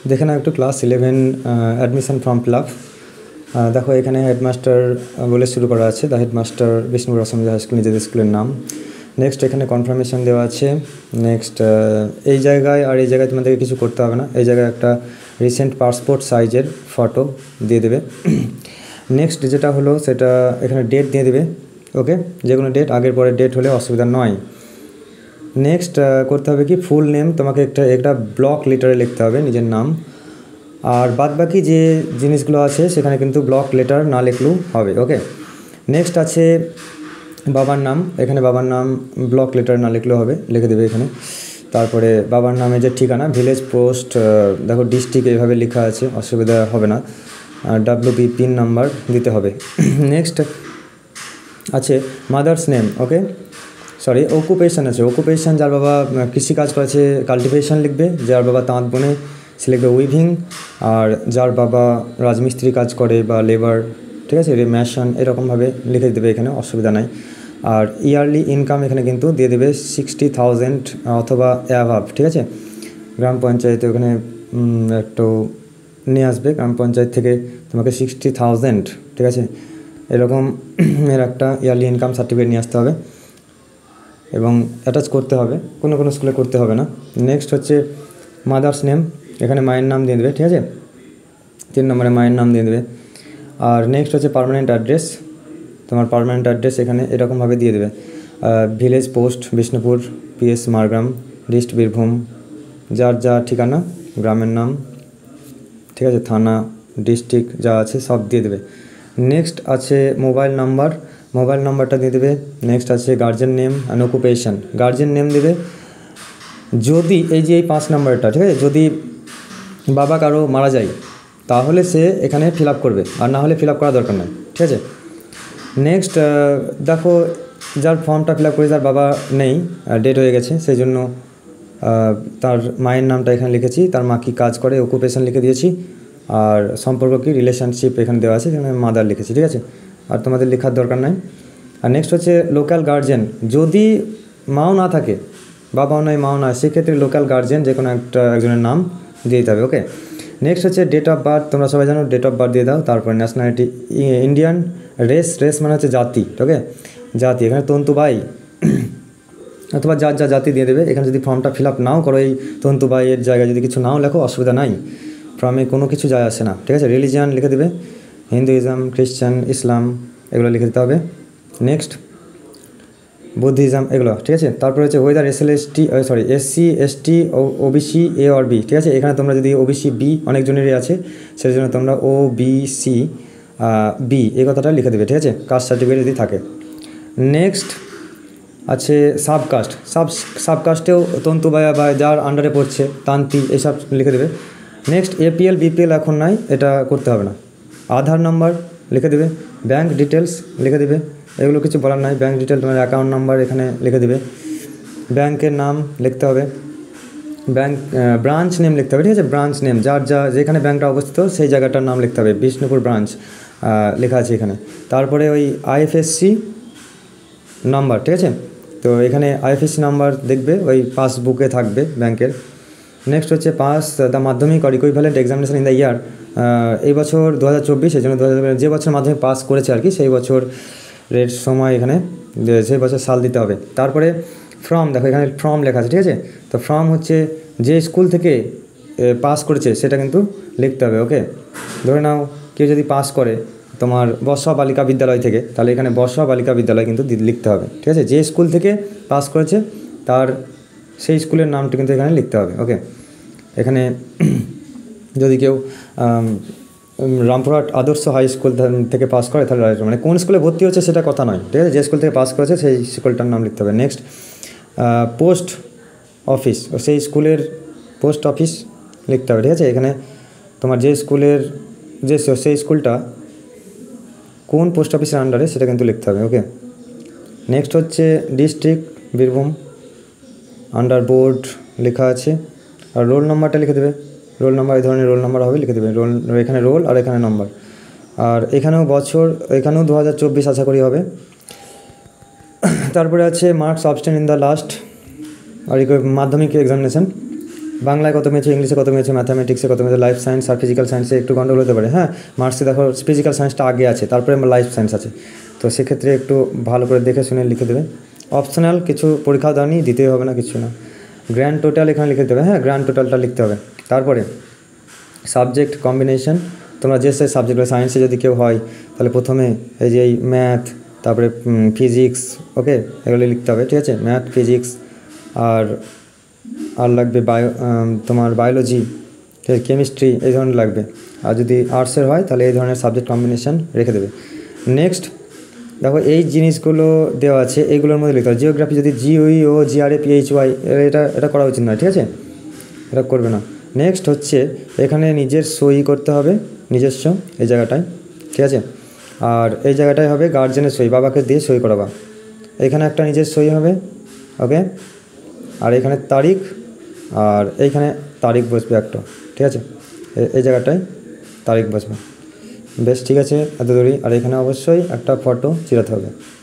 দেখে নাও একটু class 11 admission form fill up. দেখো এখানে হেডমাস্টার বলে শুরু করা আছে, the headmaster Bishnupur Asamiya high school, নিজেদের স্কুলের নাম। নেক্সট এখানে কনফার্মেশন দেওয়া আছে। নেক্সট এই জায়গায় আর এই জায়গায় তোমাদেরকে কিছু করতে হবে না, এই জায়গায় একটা রিসেন্ট পাসপোর্ট সাইজের ফটো দিয়ে দেবে। নেক্সট যেটা হলো সেটা এখানে ডেট দিয়ে দেবে, ওকে, যে কোনো ডেট, আগের পরের ডেট হলে অসুবিধা নয়। নেক্সট করতে হবে কি, ফুল নেম তোমাকে একটা ব্লক লেটারে লিখতে হবে নিজের নাম, আর বাদ বাকি যে জিনিসগুলো আছে সেখানে কিন্তু ব্লক লেটার না লিখলেও হবে, ওকে। নেক্সট আছে বাবার নাম, এখানে বাবার নাম ব্লক লেটার না লিখলেও হবে, লিখে দেবে এখানে। তারপরে বাবার নামে যে ঠিকানা, ভিলেজ, পোস্ট, দেখো ডিস্ট্রিক্ট এইভাবে লেখা আছে, অসুবিধা হবে না। WB পিন নাম্বার দিতে হবে। নেক্সট আছে mother's name, okay, sorry occupation আছে, অকুপেশান যার বাবা কৃষিকাজ করেছে কাল্টিভেশন লিখবে, যার বাবা তাঁত বোনে সে লিখবে উইভিং, আর যার বাবা রাজমিস্ত্রি কাজ করে বা লেবার, ঠিক আছে, ম্যাশন, এরকমভাবে লিখে দেবে এখানে, অসুবিধা নাই। আর ইয়ারলি ইনকাম এখানে কিন্তু দিয়ে দেবে 60,000 অথবা অ্যাভাব, ঠিক আছে। গ্রাম পঞ্চায়েতে ওখানে একটু নিয়ে আসবে, গ্রাম পঞ্চায়েত থেকে তোমাকে 60,000, ঠিক আছে, এরকম এর একটা ইয়ারলি ইনকাম সার্টিফিকেট নিয়ে আসতে হবে এবং অ্যাটাচ করতে হবে, কোনো কোনো স্কুলে করতে হবে না। নেক্সট হচ্ছে মাদার্স নেম, এখানে মায়ের নাম দিয়ে দেবে, ঠিক আছে, 3 নম্বরে মায়ের নাম দিয়ে দেবে। আর নেক্সট হচ্ছে পার্মানেন্ট অ্যাড্রেস, তোমার পার্মানেন্ট অ্যাড্রেস এখানে এরকমভাবে দিয়ে দেবে, village, post Bishnupur, PS Margram, district Birbhum, যার যা ঠিকানা, গ্রামের নাম, ঠিক আছে, থানা, ডিস্ট্রিক্ট যা আছে সব দিয়ে দেবে। নেক্সট আছে মোবাইল নাম্বার, মোবাইল নাম্বারটা দিয়ে দেবে। নেক্সট আছে guardian name and occupation, guardian name দেবে যদি এই যে এই 5 নম্বরটা, ঠিক আছে, যদি বাবা কারো মারা যায় তাহলে সে এখানে ফিল আপ করবে, আর না হলে ফিল আপ করার দরকার নেই, ঠিক আছে। নেক্সট দেখো যার ফর্মটা ফিল আপ করে যার বাবা নেই, ডেট হয়ে গেছে, সেই জন্য তার মায়ের নামটা এখানে লিখেছি, তার মা কী কাজ করে, অকুপেশান লিখে দিয়েছি, আর সম্পর্ক কী, রিলেশনশিপ এখানে দেওয়া আছে, এখানে মাদার লিখেছি, ঠিক আছে, আর তোমাদের লেখার দরকার নাই। আর নেক্সট হচ্ছে লোকাল গার্জেন, যদি মাও না থাকে, বাবাও নয় মাও নয়, সেক্ষেত্রে লোকাল গার্জেন যে কোনো একজনের নাম দিয়ে দিতে হবে, ওকে। নেক্সট হচ্ছে ডেট অফ বার্থ, তোমরা সবাই জানো ডেট অফ বার্থ দিয়ে দাও। তারপর ন্যাশনালিটি ইন্ডিয়ান, রেস মানে হচ্ছে জাতি, ওকে, জাতি এখানে তন্তুবাই অথবা যার যা জাতি দিয়ে দেবে। এখানে যদি ফর্মটা ফিল আপ নাও করো, এই তন্তুবাইয়ের জায়গায় যদি কিছু নাও লেখো অসুবিধা নাই, ফর্মে কোনো কিছু যায় আসে না, ঠিক আছে। রিলিজিয়ান লিখে দেবে, হিন্দুইজম, খ্রিশ্চান, ইসলাম এগুলো লিখে দিতে হবে। নেক্সট বুদ্ধিজম এগুলো, ঠিক আছে। তারপরে হচ্ছে whether SC ST OBC A or B, ঠিক আছে। এখানে তোমরা যদি OBC B অনেকজনেরই আছে, সেই জন্য তোমরা OBC B এই কথাটা লিখে দেবে, ঠিক আছে, কাস্ট সার্টিফিকেট যদি থাকে। নেক্সট আছে সাবকাস্ট, সাবকাস্টেও তন্তুবায়া বা যার আন্ডারে পড়ছে, তান্তি, এইসব লিখে দেবে। নেক্সট APL BPL এখন নাই, এটা করতে হবে না। আধার নাম্বার লিখে দেবে, ব্যাঙ্ক ডিটেলস লিখে দেবে, এগুলো কিছু বলার নাই। ব্যাঙ্ক ডিটেল তোমার অ্যাকাউন্ট নাম্বার এখানে লিখে দেবে, ব্যাংকের নাম লিখতে হবে, ব্রাঞ্চ নেম লিখতে হবে, ঠিক আছে, ব্রাঞ্চ নেম যার যেখানে ব্যাঙ্কটা অবস্থিত সেই জায়গাটার নাম লিখতে হবে, বিষ্ণুপুর ব্রাঞ্চ লেখা আছে এখানে। তারপরে ওই IFSC নাম্বার, ঠিক আছে, তো এখানে IFSC নাম্বার দেখবে, ওই পাসবুকে থাকবে ব্যাংকের। নেক্সট হচ্ছে pass the Madhyamik or equivalent examination in the year, এই বছর 2024, সেই জন্য 2024 যে বছর মাধ্যমিক পাস করেছে আর কি, সেই বছর রেট সময় এখানে সেই বছর সাল দিতে হবে। তারপরে ফর্ম, দেখো এখানে ফর্ম লেখা আছে, ঠিক আছে, তো ফর্ম হচ্ছে যে স্কুল থেকে পাস করেছে সেটা কিন্তু লিখতে হবে, ওকে। ধরে নাও কেউ যদি পাস করে তোমার বর্ষা বালিকা বিদ্যালয় থেকে, তাহলে এখানে বর্ষা বালিকা বিদ্যালয় কিন্তু লিখতে হবে, ঠিক আছে। যে স্কুল থেকে পাস করেছে তার সেই স্কুলের নামটি কিন্তু এখানে লিখতে হবে, ওকে। এখানে যদি কেউ রামপুরহাট আদর্শ হাই স্কুল থেকে পাস করে তাহলে মানে কোন স্কুলে ভর্তি হচ্ছে সেটা কথা নয়, ঠিক আছে, যে স্কুল থেকে পাস করেছে সেই স্কুলটার নাম লিখতে হবে। নেক্সট পোস্ট অফিস, সেই স্কুলের পোস্ট অফিস লিখতে হবে, ঠিক আছে। এখানে তোমার যে স্কুলের সেই স্কুলটা কোন পোস্ট অফিসের আন্ডারে সেটা কিন্তু লিখতে হবে, ওকে। নেক্সট হচ্ছে ডিস্ট্রিক্ট বীরভূম, আন্ডার বোর্ড লেখা আছে, আর রোল নাম্বারটা লিখে দেবে, রোল নাম্বার এই ধরনের রোল নাম্বার হবে, লিখে দেবে রোল, এখানে রোল আর এখানে নাম্বার, আর এখানেও বছর, এখানেও 2024 আশা করি হবে। তারপরে আছে marks obtained in the last আর মাধ্যমিক এক্সামিনেশন, বাংলায় কত পেয়েছো, ইংলিশে কত পেয়েছো, ম্যাথামেটিক্সে কত পেয়েছো, লাইফ সায়েন্স আর ফিজিক্যাল সায়েন্সে একটু গন্ডগোল হতে পারে। হ্যাঁ, মার্কসে দেখো ফিজিক্যাল সায়েন্সটা আগে আছে, তারপরে লাইফ সায়েন্স আছে, তো সেক্ষেত্রে একটু ভালো করে দেখে শুনে লিখে দেবে। অপশনাল কিছু পরীক্ষাও দাওনি, দিতেই হবে না, কিছু না। গ্র্যান্ড টোটাল এখানে লিখে দেবে। হ্যাঁ, গ্র্যান্ড টোটালটা লিখতে হবে। তারপরে সাবজেক্ট কম্বিনেশন, তোমরা যে সাবজেক্ট সায়েন্সে যদি কেউ হয় তাহলে প্রথমে এই যে এই ম্যাথ, তারপরে ফিজিক্স, ওকে, এগুলো লিখতে হবে, ঠিক আছে। ম্যাথ, ফিজিক্স আর আর লাগবে তোমার বায়োলজি, কেমিস্ট্রি, এই ধরনের লাগবে। আর যদি আর্টসের হয় তাহলে এই ধরনের সাবজেক্ট কম্বিনেশন রেখে দেবে। নেক্সট দেখো এই জিনিসগুলো দেওয়া আছে, এইগুলোর মধ্যে লিখতে হবে। জিওগ্রাফি যদি GOE GRAPHY, এটা করা উচিত নয়, ঠিক আছে, এটা করবে না। নেক্সট হচ্ছে এখানে নিজের সই করতে হবে, নিজস্ব এই জায়গাটায়, ঠিক আছে। আর এই জায়গাটায় হবে গার্জেনের সই, বাবাকে দিয়ে সই করাবা। এখানে একটা নিজের সই হবে, ওকে। আর এখানে তারিখ, আর এইখানে তারিখ বসবে একটা, ঠিক আছে, এই জায়গাটায় তারিখ বসবে। বেশ, ঠিক আছে, এত দূরই। আর এখানে অবশ্যই একটা ফটো চিরাতে হবে।